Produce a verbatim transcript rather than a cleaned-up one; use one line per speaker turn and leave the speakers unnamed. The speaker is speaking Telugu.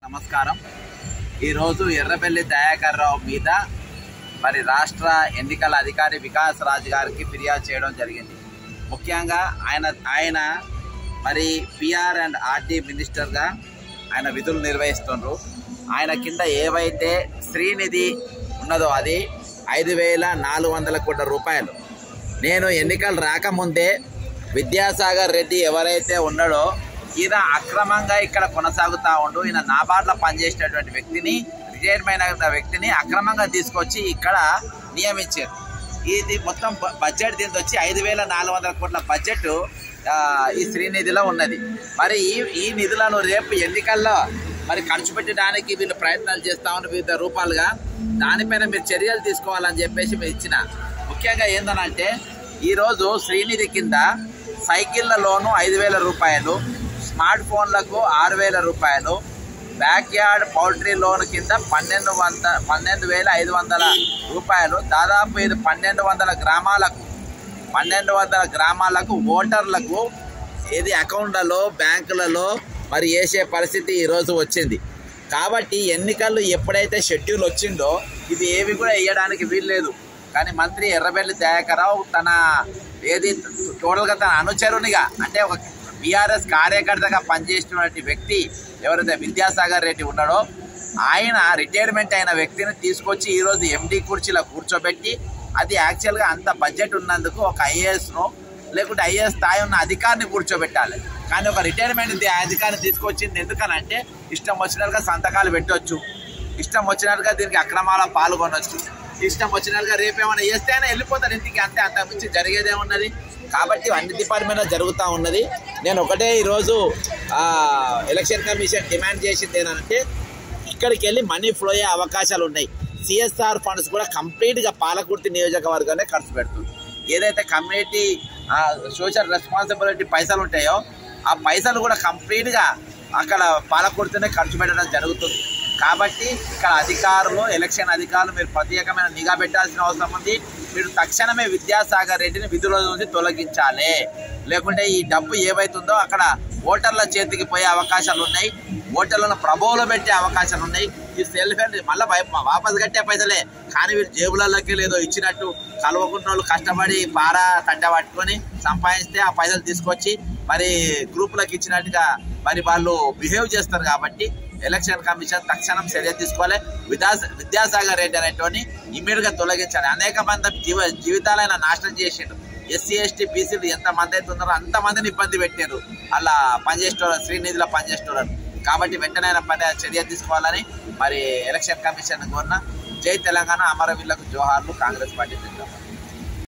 నమస్కారం। ఈరోజు ఎర్రబెల్లి దయాకర్ రావు మీద మరి రాష్ట్ర ఎన్నికల అధికారి వికాస్ రాజ్ గారికి ఫిర్యాదు చేయడం జరిగింది। ముఖ్యంగా ఆయన ఆయన మరి పిఆర్ అండ్ ఆర్టీ మినిస్టర్గా ఆయన విధులు నిర్వహిస్తున్నారు। ఆయన కింద ఏవైతే శ్రీనిధి ఉన్నదో అది ఐదు వేల నాలుగు వందల కోట్ల రూపాయలు। నేను ఎన్నికలు రాకముందే విద్యాసాగర్ రెడ్డి ఎవరైతే ఉన్నాడో ఈయన అక్రమంగా ఇక్కడ కొనసాగుతూ ఉండు ఈయన నాబార్డ్లో పనిచేసినటువంటి వ్యక్తిని రిటైర్మెంట్ అయిన వ్యక్తిని అక్రమంగా తీసుకొచ్చి ఇక్కడ నియమించారు। ఇది మొత్తం బడ్జెట్ దీంతో వచ్చి ఐదు వేల నాలుగు వందల కోట్ల బడ్జెట్ ఈ శ్రీనిధిలో ఉన్నది। మరి ఈ ఈ నిధులను రేపు ఎన్నికల్లో మరి ఖర్చు పెట్టడానికి వీళ్ళు ప్రయత్నాలు చేస్తా ఉన్నారు వివిధ రూపాలుగా। దానిపైన మీరు చర్యలు తీసుకోవాలని చెప్పేసి మీరు ఇచ్చిన ముఖ్యంగా ఏంటంటే ఈరోజు శ్రీనిధి కింద సైకిళ్ళ లోను ఐదు వేల రూపాయలు, స్మార్ట్ ఫోన్లకు ఆరు వేల రూపాయలు, బ్యాక్ యార్డ్ పౌల్ట్రీ లోన్ కింద పన్నెండు వంద పన్నెండు వేల ఐదు వందల రూపాయలు, దాదాపు ఇది పన్నెండు వందల గ్రామాలకు పన్నెండు వందల గ్రామాలకు ఓటర్లకు ఇది అకౌంట్లలో బ్యాంకులలో మరి వేసే పరిస్థితి ఈరోజు వచ్చింది। కాబట్టి ఎన్నికలు ఎప్పుడైతే షెడ్యూల్ వచ్చిందో ఇవి ఏవి కూడా వేయడానికి వీల్లేదు। కానీ మంత్రి ఎర్రబెల్లి దయాకర్ రావు తన ఏది టోటల్గా తన అనుచరునిగా అంటే ఒక బీఆర్ఎస్ కార్యకర్తగా పనిచేస్తున్నటువంటి వ్యక్తి ఎవరైతే విద్యాసాగర్ రెడ్డి ఉన్నాడో ఆయన రిటైర్మెంట్ అయిన వ్యక్తిని తీసుకొచ్చి ఈరోజు ఎండి కుర్చీలో కూర్చోబెట్టి అది యాక్చువల్గా అంత బడ్జెట్ ఉన్నందుకు ఒక ఐఏఎస్ను లేకుంటే ఐఏఎస్ స్థాయి ఉన్న అధికారిని కూర్చోబెట్టాలి। కానీ ఒక రిటైర్మెంట్ అధికారిని తీసుకొచ్చింది ఎందుకనంటే ఇష్టం వచ్చినట్టుగా సంతకాలు పెట్టవచ్చు, ఇష్టం వచ్చినట్టుగా దీనికి అక్రమాల పాల్గొనవచ్చు, ఇష్టం వచ్చినట్టుగా రేపేమైనా చేస్తే అయినా వెళ్ళిపోతారు ఇంటికి, అంతే అంత మించి జరిగేదేమున్నది। కాబట్టి అన్ని డిపార్ట్మెంట్లో జరుగుతూ ఉన్నది। నేను ఒకటే ఈరోజు ఎలక్షన్ కమిషన్ డిమాండ్ చేసింది ఏంటంటే ఇక్కడికి వెళ్ళి మనీ ఫ్లో అయ్యే అవకాశాలు ఉన్నాయి। సిఎస్ఆర్ ఫండ్స్ కూడా కంప్లీట్గా పాలకుర్తి నియోజకవర్గానే ఖర్చు పెడుతుంది। ఏదైతే కమ్యూనిటీ సోషల్ రెస్పాన్సిబిలిటీ పైసలు ఉంటాయో ఆ పైసలు కూడా కంప్లీట్గా అక్కడ పాలకుర్తినే ఖర్చు పెట్టడం జరుగుతుంది। కాబట్టి ఇక్కడ అధికారులు ఎలక్షన్ అధికారులు మీరు ప్రత్యేకమైన నిఘా పెట్టాల్సిన అవసరం ఉంది। మీరు తక్షణమే విద్యాసాగర్ రెడ్డిని విధుల నుంచి తొలగించాలి, లేకుంటే ఈ డబ్బు ఏవైతుందో అక్కడ ఓటర్ల చేతికి పోయే అవకాశాలు ఉన్నాయి, ఓటర్లను ప్రభావంలో పెట్టే అవకాశాలు ఉన్నాయి। ఈ సెల్ఫ్ హెల్ప్ మళ్ళీ వాపసు కట్టే పైసలే, కానీ వీళ్ళు జేబులలోకి లేదో ఇచ్చినట్టు కలవకుండా వాళ్ళు కష్టపడి పారా తట్ట పట్టుకొని సంపాదిస్తే ఆ పైసలు తీసుకొచ్చి మరి గ్రూపులకు ఇచ్చినట్టుగా మరి వాళ్ళు బిహేవ్ చేస్తారు। కాబట్టి ఎలక్షన్ కమిషన్ తక్షణం చర్య తీసుకోవాలి, విద్యా విద్యాసాగర్ రెడ్డి అనేటువంటి ఇమీడియట్గా తొలగించాలి। అనేక మంది జీవ జీవితాలైనా నాశనం చేసిండు। ఎస్సీ ఎస్టీ బీసీలు ఎంతమంది అయితే ఉన్నారో అంతమందిని ఇబ్బంది పెట్టారు అలా పనిచేసేవాళ్ళు, శ్రీనిధిలో పనిచేసేవాళ్ళు। కాబట్టి వెంటనే పని చర్య తీసుకోవాలని మరి ఎలక్షన్ కమిషన్ కోరిన। జై తెలంగాణ, అమరవీరులకు జోహార్లు, కాంగ్రెస్ పార్టీ.